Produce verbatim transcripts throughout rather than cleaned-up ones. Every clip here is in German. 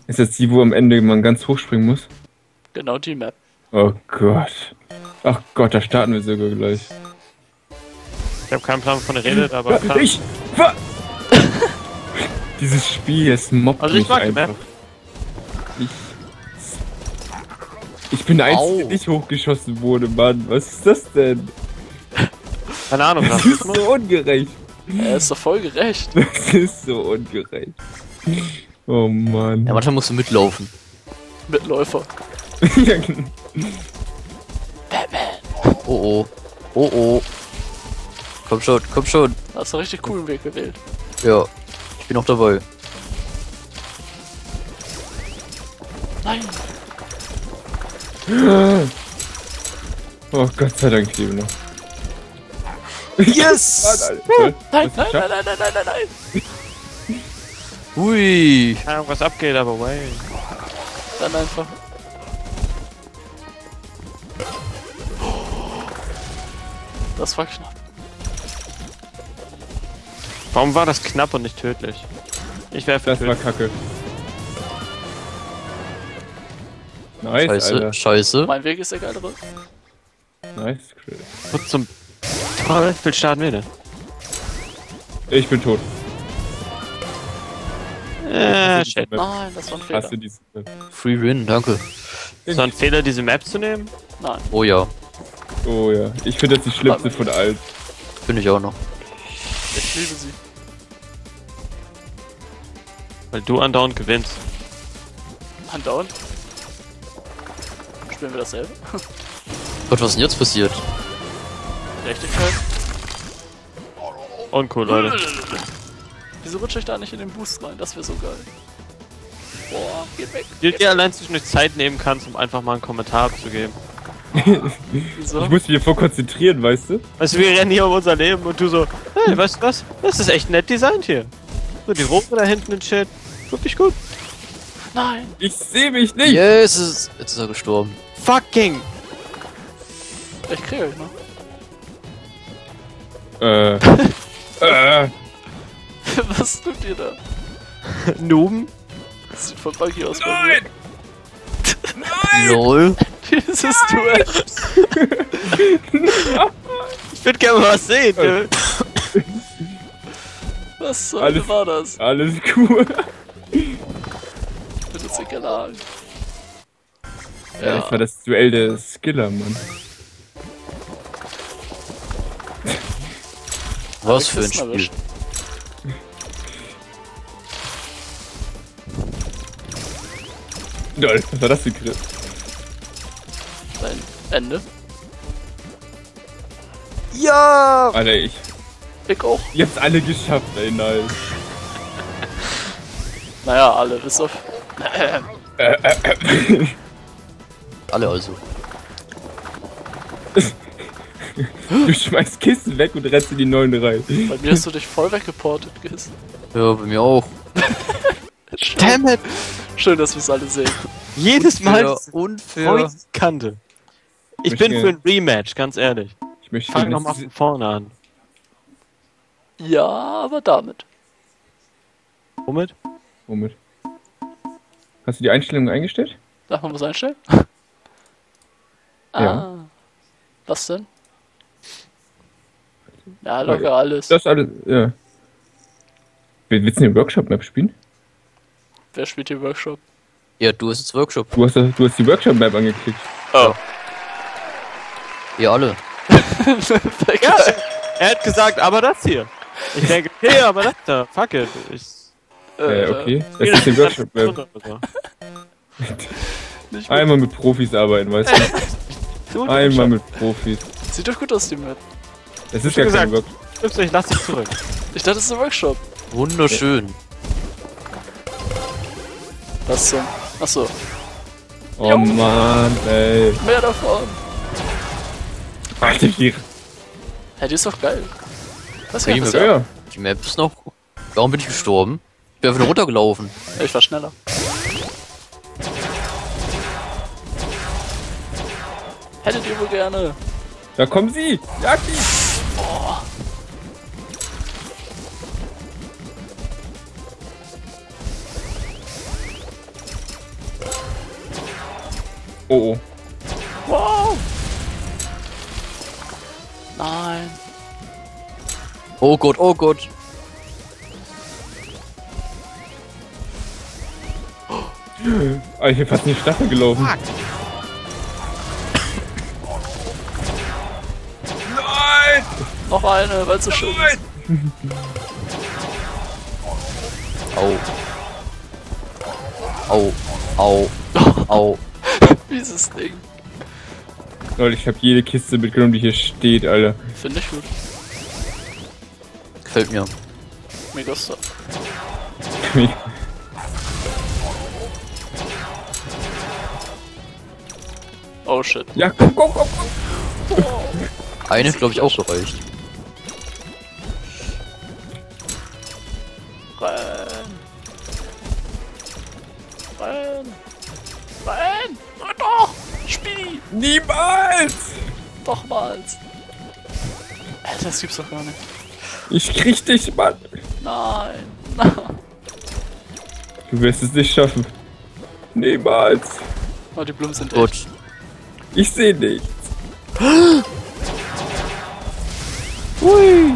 Ist das die, wo am Ende man ganz hoch springen muss? Genau die Map. Oh Gott. Ach Gott, da starten wir sogar gleich. Ich habe keinen Plan, wovon ihr redet, aber klar. Ich! Was? Dieses Spiel, es mobbt Also ich mich mag die einfach. Map. Ich... Ich bin der Einzige, Au. der nicht hochgeschossen wurde, Mann. Was ist das denn? Keine Ahnung, Das ist Rassismus. so ungerecht. Er ist doch voll gerecht. Das ist so ungerecht. Oh Mann. Ja, manchmal musst du mitlaufen. Mitläufer. Ja, genau. Oh oh. Oh oh. Komm schon, komm schon. Da hast du einen richtig coolen Weg gewählt. Ja. Ich bin auch dabei. Nein. Oh Gott sei Dank, ich lebe noch. Yes! Alter. Nein, Hast nein, du nein, geschafft? nein, nein, nein, nein, nein. Hui. Keine Ahnung, was abgeht, aber way. Dann einfach. Das war knapp. Warum war das knapp und nicht tödlich? Ich wäre für Das war tödlich. kacke. Nice, Scheiße, Alter. scheiße. Mein Weg ist der geilere. Nice, Chris. Putz zum... Oh, ich will starten wir denn? Ich bin tot. Äh, Hast du shit. diese Map? Nein, das war ein Fehler. Hast du diese Map? Free Win, danke. Ist doch ein Fehler, diese Map zu nehmen? Nein. Oh ja, Oh ja. Ich finde das die schlimmste von allen. finde ich auch noch. Ich liebe sie. Weil du andauernd gewinnst. Andauernd. Spielen wir dasselbe? Gott, was ist denn jetzt passiert? Gerechtigkeit. Uncool, Leute. Wieso rutsche ich da nicht in den Boost rein? Das wäre so geil. Boah, geht weg. Wie du dir allein zwischendurch Zeit nehmen kannst, um einfach mal einen Kommentar abzugeben. Wieso? Ich muss mich hier voll konzentrieren, weißt du? Weißt du, wir rennen hier um unser Leben und du so, hey, weißt du was? Das ist echt nett designt hier. So, die Rose da hinten in Shit. Wirklich gut. Nein. Ich sehe mich nicht! Yes, es ist, jetzt ist er gestorben. Fucking! Ich kriege euch noch. Äh. äh. Was tut ihr da? Nuben? Das sieht voll buggy aus bei Nein! LOL. mir. Dieses Duell. Ich würde gerne mal was sehen. ne? Was zur Alles- Hölle war das? Alles cool. Bitte sehr gerne. Ja, das war das Duell der Skiller, Mann. Was für ein Kisten Spiel. erwischt. Lol, was war das für ein Griff? Dein Ende. Ja! Alter, ich. Ich auch. Ihr habt's alle geschafft, ey, nice. Naja, alle, bis auf. Alle also. Du schmeißt Kisten weg und rennst in die neuen rein. Bei mir hast du dich voll weggeportet, Giss. Ja, bei mir auch. Schön, Damn it! schön, dass wir es alle sehen. Jedes Mal Ja, diese unfair. Kante. Ich Möchte bin für ein Rematch, ganz ehrlich. Ich möchte Fang gerne- nochmal von vorne an. Ja, aber damit. Womit? Womit? Hast du die Einstellungen eingestellt? Darf man was einstellen? Ja. Ah. Was denn? Ja, locker alles. Das alles, ja. Willst du eine Workshop-Map spielen? Wer spielt hier Workshop? Ja, du hast jetzt Workshop. Du hast, das- du hast die Workshop-Map angeklickt. Oh. Ihr alle. Ja, er hat gesagt, aber das hier. Ich denke, okay, aber das da, fuck it. Ich, Äh, okay. Das ist die Workshop-Map. oder so. Nicht Einmal mit Profis arbeiten, weißt du? Gut, Einmal mit Profis. Sieht doch gut aus, die Map. Das ist schon ja kein gesagt. Workshop. Stimmt's, ich lass dich zurück. Ich dachte, es ist ein Workshop. Wunderschön. Was zum? Achso, Oh Mann, ey. mehr davon. Alter, die. Hey, die ist doch geil. Was Ja, geht das Ja, ja? ja. Die Map ist noch. Warum bin ich gestorben? Ich bin einfach nur runtergelaufen. Ich war schneller. Hättet ihr wohl gerne. Da kommen sie! Jag die! Oh, oh. Wow! Nein. Oh Gott, oh Gott. Ah, ich hab fast in die Staffel gelaufen. Fuck. Nein! Noch eine, weil es so schön ist. Au. Au. Au. Au. Dieses Ding. Leute, ich hab jede Kiste mitgenommen, die hier steht, Alter. Finde ich gut. Gefällt mir. Mega Star. Oh shit. Ja, komm, komm, komm, komm. Eine glaube ich auch gereicht. Renn! Renn! Renn! Renn doch! Spiel! Niemals! Nochmals! Alter, das gibt's doch gar nicht. Ich krieg dich, Mann. Nein! Nein! Du wirst es nicht schaffen. Niemals. Oh, die Blumen sind Gut. echt. Ich seh nichts. Hui.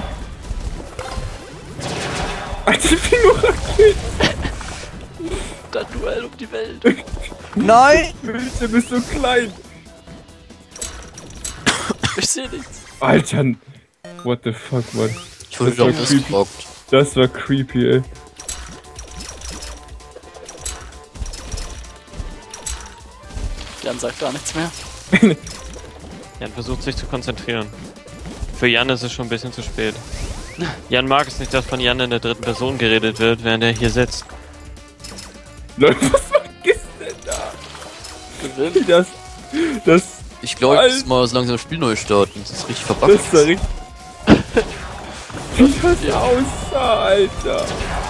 Alter, ich bin nur Raketen. Das Duell um die Welt. Nein! Du bist so klein. Ich sehe nichts. Alter. What the fuck, Mann. Ich wurde Das wieder war creepy. ausgerockt. Das war creepy, ey. Jan sagt gar nichts mehr. Jan versucht sich zu konzentrieren. Für Jan ist es schon ein bisschen zu spät. Jan mag es nicht, dass von Jan in der dritten Person geredet wird, während er hier sitzt. Leute, was vergisst denn da? Gewinn. Das, das, Ich glaube, ich muss mal so langsam das Spiel neu starten. Das ist richtig verbuggt. das war richtig. Wie das aussah, Alter.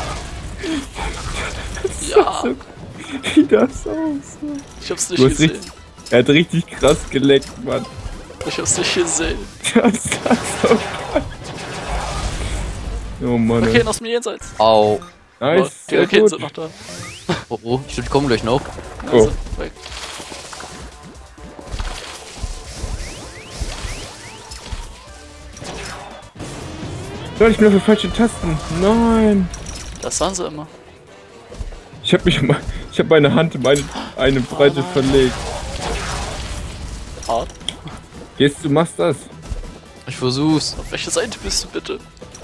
Ja, Wie das aussah. ich hab's Du nicht hast gesehen. richtig, er hat richtig krass geleckt, Mann. Ich hab's nicht gesehen. Das sah so geil. Oh Mann. Okay, aus dem Jenseits. Au. Nice, Oh, die sehr Raketen gut. sind noch da. Oh, oh. Stimmt, die kommen gleich noch. Also, Oh. weg. Leute, ich bin auf den falschen Tasten. Nein. Das sahen sie immer. Ich hab mich mal, ich hab meine Hand in meine, eine Breite verlegt. Hart. Jetzt, du machst das. Ich versuch's. Auf welche Seite bist du bitte?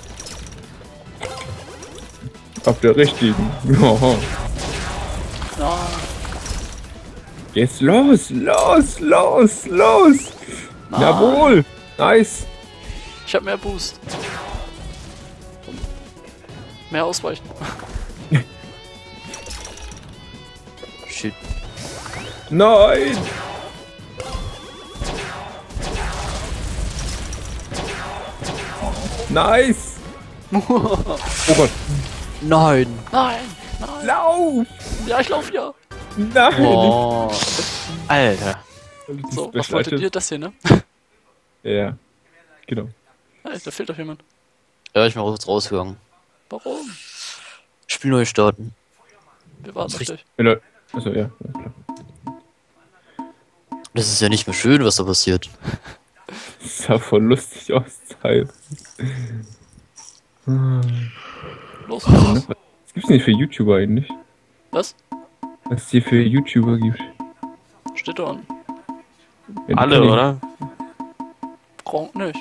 Auf der richtigen. Oh. Ja, Jetzt los, los, los, los. Nein. Jawohl. Nice. ich hab mehr Boost. Mehr ausweichen. Shit. Nein. Nice. Oh Gott. Nein. Nein, nein. Lauf. Ja, ich lauf ja. Nein. Oh. Alter. So, was wolltet ihr? Das hier, ne? Ja. Genau. Hey, da fehlt doch jemand. Ja, ich bin auch jetzt rausgegangen. Warum? Spiel neu starten. Wir warten auf Das dich. Ja, Leute. Achso, ja. Ja, klar. Das ist ja nicht mehr schön, was da passiert. Das sah voll lustig aus, Teil. Los, los. Was gibt's denn hier für YouTuber eigentlich? Was? Was es hier für YouTuber gibt? Steht da unten. Ja, die Alle, kenn ich- oder? Gronk nicht.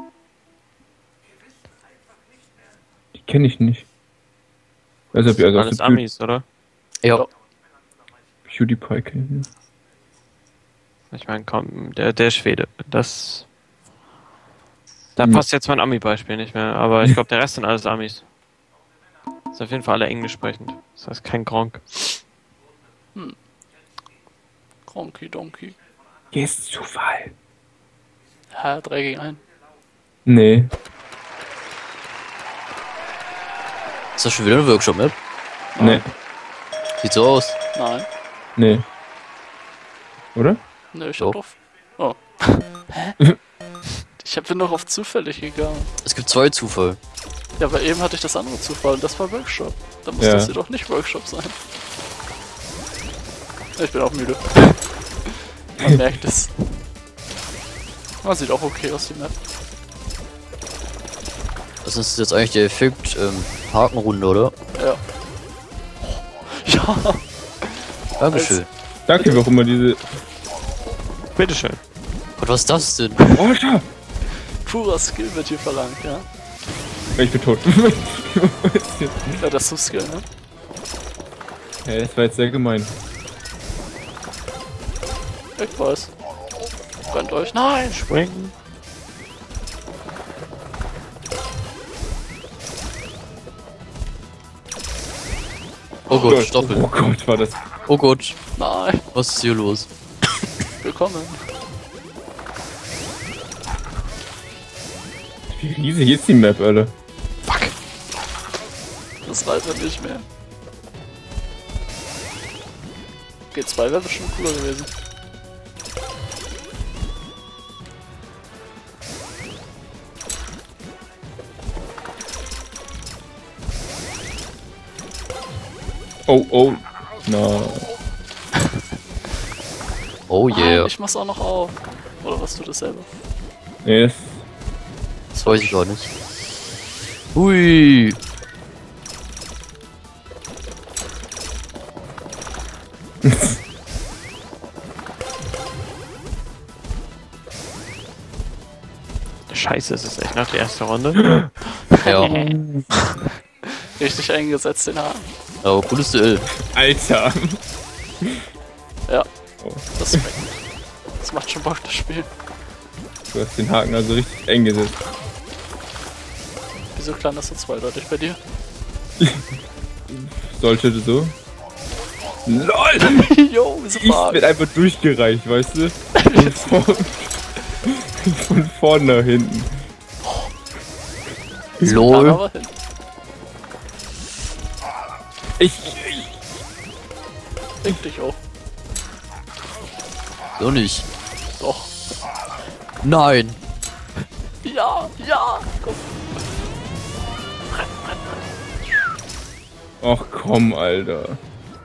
Die kenne ich nicht. Also, also, also Alles Amis, oder? Ja. Ja. PewDiePie kenne ich. Ich meine, komm, der, der Schwede. Das. Da Hm. passt jetzt mein Ami-Beispiel nicht mehr, aber ich glaube, der Rest sind alles Amis. Ist auf jeden Fall alle englisch sprechend. Das heißt kein Gronk. Gronky Donkey. Jetzt Zufall. Ja, drei gegen einen. Nee. Ist das schon wieder eine Workshop-Map? Nee. Sieht so aus. Nein. Nee. Oder? Nö, ich Doch. hab drauf. Oh. Hä? Ich hab bin doch auf zufällig gegangen. Es gibt zwei Zufall. Ja, aber eben hatte ich das andere Zufall und das war Workshop. Da muss Ja. das hier doch nicht Workshop sein. Ich bin auch müde. Man merkt es. Ah, sieht auch okay aus, die Map. Das ist jetzt eigentlich der Effekt ähm, Hakenrunde, oder? Ja. Ja. Dankeschön. Danke, warum immer diese... Bitteschön. Gott, was ist das denn? Oh, Alter! Purer Skill wird hier verlangt, ja. Ich bin tot. Ja, das ist so Skill, ne? Ja, das war jetzt sehr gemein. Ich weiß. Brennt euch. Nein! Springen. Oh Gott, Stoppel. Oh Gott, war das... Oh Gott, Nein! was ist hier los? Willkommen. Wie riesig ist die Map, Alter? Fuck! Das leider nicht mehr. G zwei wäre bestimmt cooler gewesen. Oh, oh. Na. Oh Nein, yeah. ich mach's auch noch auf. Oder was tut das selber? Nee, das... Das weiß ich gar nicht. Hui. Scheiße, es ist echt noch die erste Runde. Ja, Richtig eingesetzt den Haken. aber cooles Duell. Alter! Ja. Oh. Das, ist das macht schon Bock, das Spiel. Du hast den Haken also richtig eng gesetzt. Wieso klang das so zweideutig bei dir? Sollte so. LOL! Jo, wieso Ich war wird einfach durchgereicht, weißt du? Von, vorn, von vorne nach hinten. Lol. aber hin. Ich... Fick dich auch. So nicht. Doch. Nein. Ja, ja! Komm. Ach komm, Alter.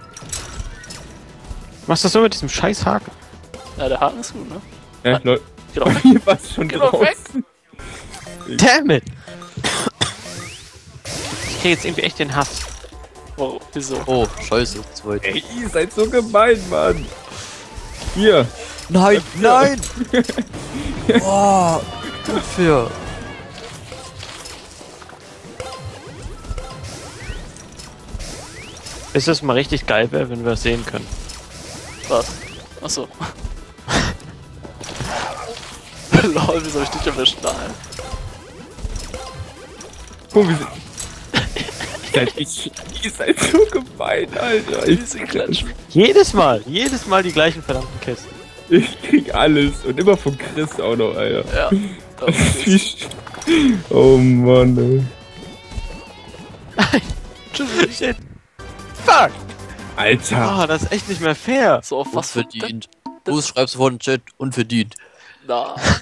Was ist das so mit diesem scheiß Haken? Ja, der Haken ist gut, ne? Ja, Leute. Geh doch weg. Hier war's schon Geh doch weg. draußen. Damn it! Ich krieg jetzt irgendwie echt den Hass. Warum? Wieso? Oh, scheiße. Zweit. Ey, ihr seid so gemein, Mann. Hier. Nein, nein! Boah, unfair. Bis es mal richtig geil wäre, wenn wir es sehen können. Was? Achso. Lol, wieso hab ich dich erwischt? Nein. Guck, wie sie... Ihr seid, ich, ihr seid so gemein, Alter. Ich, Diese Klatschen. Jedes Mal, jedes Mal die gleichen verdammten Kisten. ich krieg alles. Und immer von Chris auch noch, Alter. Ja. Okay. Oh Mann, ey. Tschüss. Shit. Fuck! Alter. Ah, das ist echt nicht mehr fair. So, auf was für Unverdient. Du schreibst vor den Chat, unverdient. Na.